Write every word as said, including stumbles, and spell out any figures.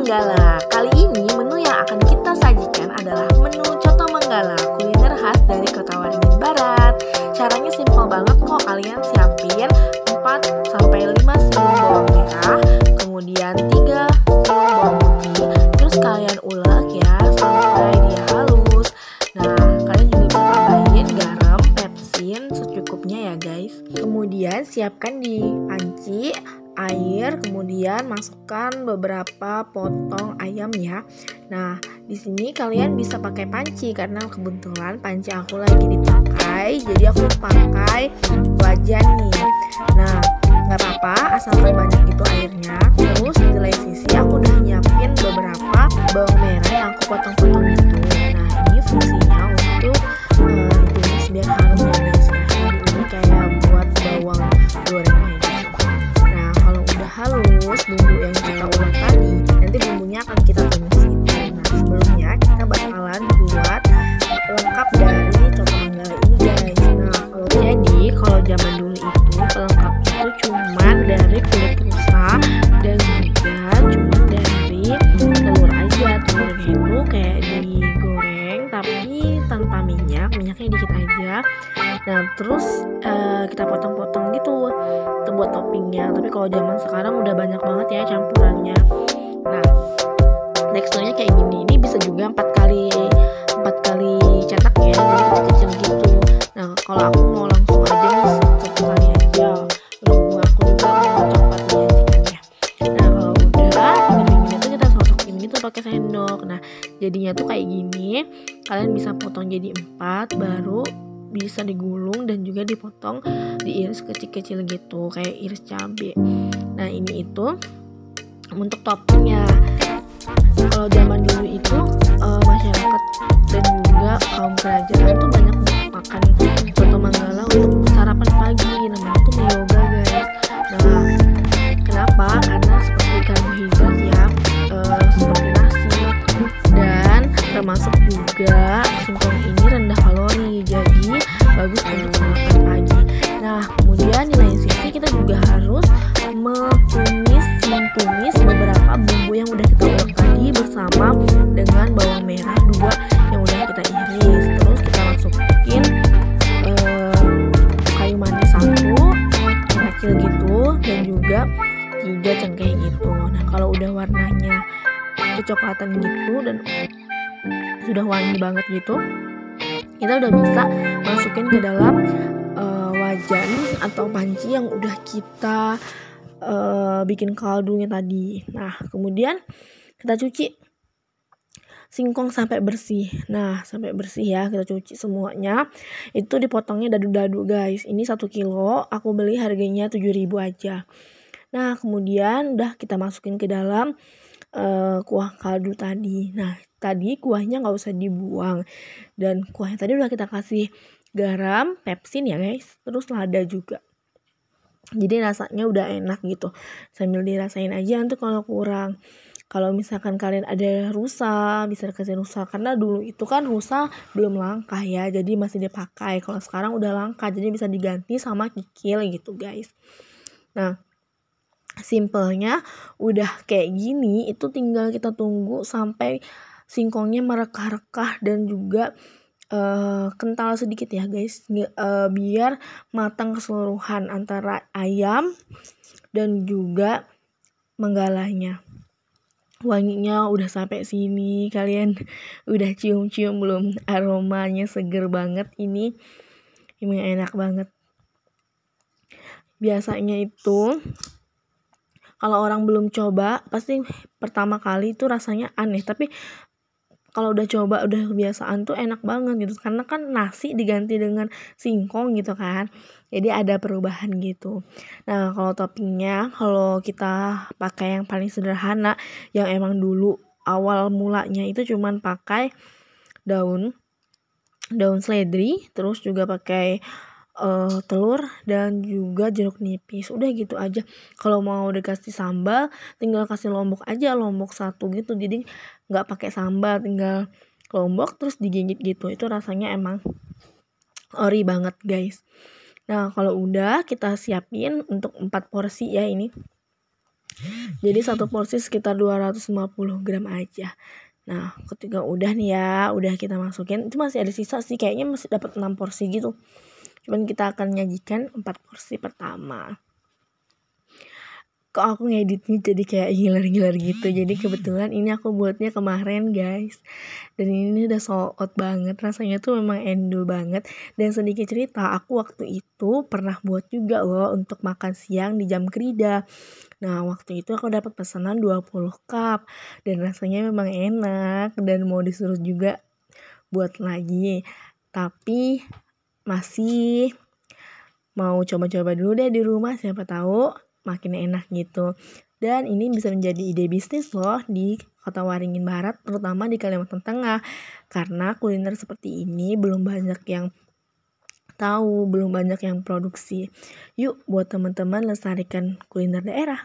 Manggala. Kali ini menu yang akan kita sajikan adalah menu Coto Manggala, kuliner khas dari Kota Waringin Barat. Caranya simpel banget kok, kalian siapin empat sampai lima siung bawang merah, kemudian tiga siung bawang putih, terus kalian ulek ya sampai dia halus. Nah, kalian juga bisa tambahin garam, pepsin secukupnya ya guys. Kemudian siapkan di panci air, kemudian masukkan beberapa potong ayam ya. Nah, di sini kalian bisa pakai panci karena kebetulan panci aku lagi dipakai, jadi aku pakai wajan nih. Nah, nggak apa-apa asalkan banyak itu airnya. Terus di lain sisi aku udah nyiapin beberapa bawang merah yang aku potong-potong itu. Nah, ini fungsinya untuk uh, ditumis biar harum ya guys ya. Ini kayak buat bawang goreng halus bumbu yang kita ulek tadi, nanti bumbunya akan kita tumis gitu. Nah, sebelumnya kita bakalan buat pelengkap dari coto manggala ini guys. Nah, kalau jadi kalau zaman dulu itu pelengkap itu cuman dari kulit rusa dan juga cuman dari telur aja. Telurnya itu kayak digoreng tapi tanpa minyak, minyaknya dikit aja. Nah, terus uh, kita potong-potong gitu itu buat toppingnya. Tapi kalau zaman sekarang udah banyak banget ya campurannya. Nah, teksturnya kayak gini. Ini bisa juga empat kali empat kali cetak ya, jadi kecil-kecil gitu. Nah, kalau aku mau langsung aja nih satu kali aja. Lalu aku juga mau cepat menyajikannya. Nah, kalau udah gini-gini tuh kita sosokin gitu pakai sendok. Nah, jadinya tuh kayak gini. Kalian bisa potong jadi empat, baru bisa digulung dan juga dipotong, diiris kecil-kecil gitu kayak iris cabai. Nah, ini itu untuk toppingnya. Kalau zaman dulu itu uh, masyarakat dan juga kaum kerajaan tuh banyak makan coto manggala untuk sarapan pagi, namanya tuh yoga guys. Nah, kenapa? Karena seperti karbohidrat ya, uh, seperti nasi, dan termasuk juga singkong ini rendah kalori, jadi bagus untuk sarapan pagi. Nah, kemudian di lain sisi kita juga harus menumis, menumis beberapa bumbu yang udah kita ulek tadi bersama dengan bawang merah dua yang udah kita iris. Terus kita masukin eh, kayu manis satu yang kecil gitu dan juga tiga cengkeh gitu. Nah, kalau udah warnanya kecoklatan gitu dan sudah wangi banget gitu, kita udah bisa masukin ke dalam uh, wajan atau panci yang udah kita uh, bikin kaldunya tadi. Nah, kemudian kita cuci singkong sampai bersih. Nah, sampai bersih ya, kita cuci semuanya. Itu dipotongnya dadu-dadu guys. Ini satu kilo, aku beli harganya tujuh ribu aja. Nah, kemudian udah kita masukin ke dalam uh, kuah kaldu tadi. Nah, tadi kuahnya nggak usah dibuang, dan kuahnya tadi udah kita kasih garam, pepsin ya guys, terus lada juga, jadi rasanya udah enak gitu. Sambil dirasain aja nanti kalau kurang. Kalau misalkan kalian ada rusa, bisa kasih rusa, karena dulu itu kan rusa belum langka ya, jadi masih dipakai. Kalau sekarang udah langka, jadi bisa diganti sama kikil gitu guys. Nah, simpelnya udah kayak gini, itu tinggal kita tunggu sampai singkongnya merekah-rekah dan juga uh, kental sedikit ya guys, uh, biar matang keseluruhan antara ayam dan juga menggalanya. Wanginya udah sampai sini, kalian udah cium-cium belum? Aromanya seger banget ini, ini enak banget. Biasanya itu kalau orang belum coba pasti pertama kali itu rasanya aneh, tapi kalau udah coba, udah kebiasaan tuh enak banget gitu. Karena kan nasi diganti dengan singkong gitu kan, jadi ada perubahan gitu. Nah, kalau toppingnya, kalau kita pakai yang paling sederhana, yang emang dulu awal mulanya itu cuman pakai daun daun seledri, terus juga pakai uh, telur dan juga jeruk nipis. Udah gitu aja. Kalau mau dikasih sambal, tinggal kasih lombok aja, lombok satu gitu. Jadi nggak pakai sambal, tinggal lombok terus digigit gitu. Itu rasanya emang ori banget guys. Nah, kalau udah kita siapin untuk empat porsi ya ini. Jadi satu porsi sekitar dua ratus lima puluh gram aja. Nah, ketika udah nih ya, udah kita masukin, itu masih ada sisa sih, kayaknya masih dapat enam porsi gitu. Cuman kita akan nyajikan empat porsi pertama. Kok aku ngeditnya jadi kayak ngiler-ngiler gitu. Jadi kebetulan ini aku buatnya kemarin guys. Dan ini udah sold out banget. Rasanya tuh memang endul banget. Dan sedikit cerita, aku waktu itu pernah buat juga loh untuk makan siang di jam kerja. Nah waktu itu aku dapat pesanan dua puluh cup. Dan rasanya memang enak. Dan mau disuruh juga buat lagi. Tapi masih mau coba-coba dulu deh di rumah, siapa tahu makin enak gitu. Dan ini bisa menjadi ide bisnis loh di Kota Waringin Barat, terutama di Kalimantan Tengah. Karena kuliner seperti ini belum banyak yang tahu, belum banyak yang produksi. Yuk buat teman-teman lestarikan kuliner daerah.